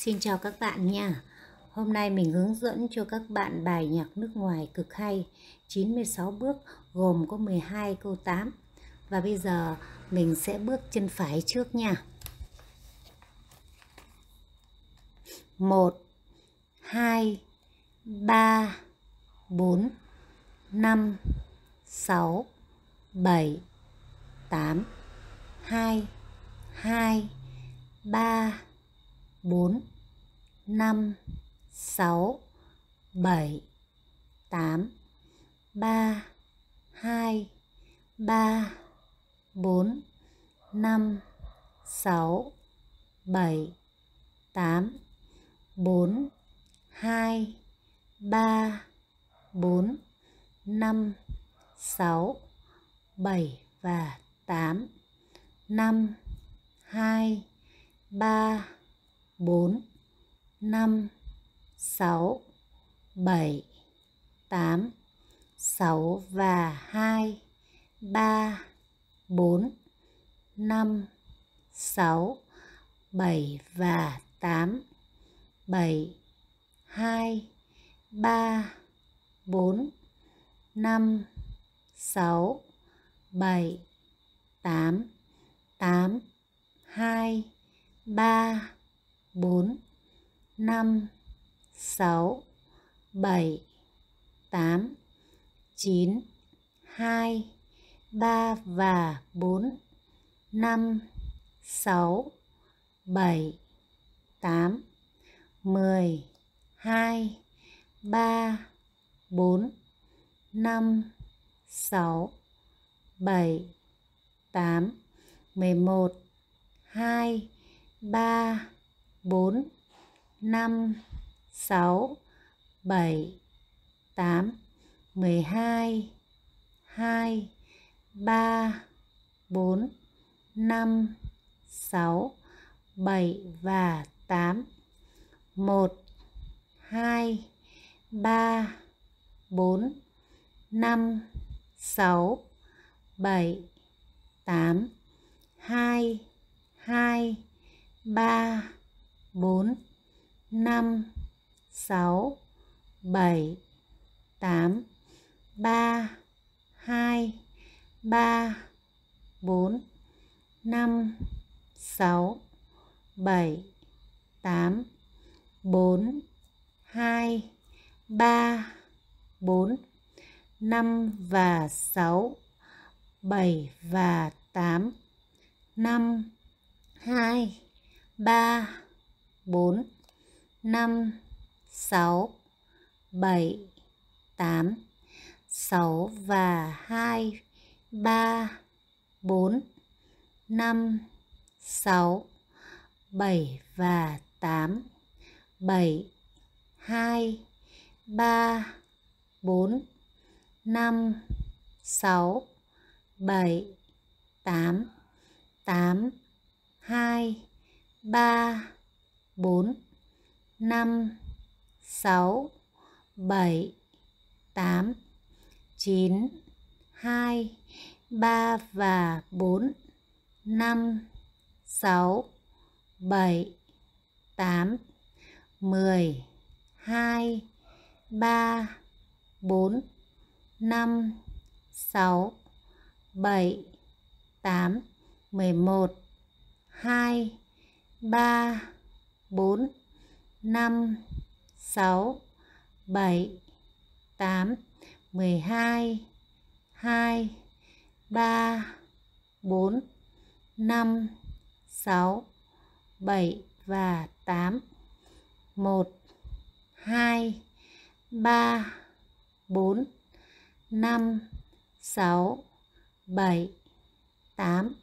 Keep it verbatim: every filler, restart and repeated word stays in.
Xin chào các bạn nha. Hôm nay mình hướng dẫn cho các bạn bài nhạc nước ngoài cực hay, chín mươi sáu bước gồm có mười hai câu tám. Và bây giờ mình sẽ bước chân phải trước nha. một, hai, ba, bốn, năm, sáu, bảy, tám, hai, hai, ba, bốn, năm, sáu, bảy, tám, ba, hai, ba, bốn, năm, sáu, bảy, tám, bốn, hai, ba, bốn, năm, sáu, bảy và tám, năm, hai, ba, bốn, năm, sáu, bảy, tám, sáu và hai, ba, bốn, năm, sáu, bảy và tám, bảy, hai, ba, bốn, năm, sáu, bảy, tám, tám, hai, ba, bốn, năm, sáu, bảy, tám, chín, hai, ba và bốn, năm, sáu, bảy, tám, mười, hai, ba, bốn, năm, sáu, bảy, tám, mười một, hai, ba, bốn, năm, sáu, bảy, tám, mười hai, hai, ba, bốn, năm, sáu, bảy và tám, một, hai, ba, bốn, năm, sáu, bảy, tám, hai, hai, ba, bốn, năm, sáu, bảy, tám, ba, hai, ba, bốn, năm, sáu, bảy, tám, bốn, hai, ba, bốn, năm và sáu, bảy và tám, năm, hai, ba, bốn, năm, sáu, bảy, tám, sáu và hai, ba, bốn, năm, sáu, bảy và tám, bảy, hai, ba, bốn, năm, sáu, bảy, tám, tám, hai, ba, bốn, năm, sáu, bảy, tám, chín, hai, ba và bốn, năm, sáu, bảy, tám, mười, hai, ba, bốn, năm, sáu, bảy, tám, mười một, hai, ba, bốn, năm, sáu, bảy, tám, mười hai, hai, ba, bốn, năm, sáu, bảy và tám, một, hai, ba, bốn, năm, sáu, bảy, tám,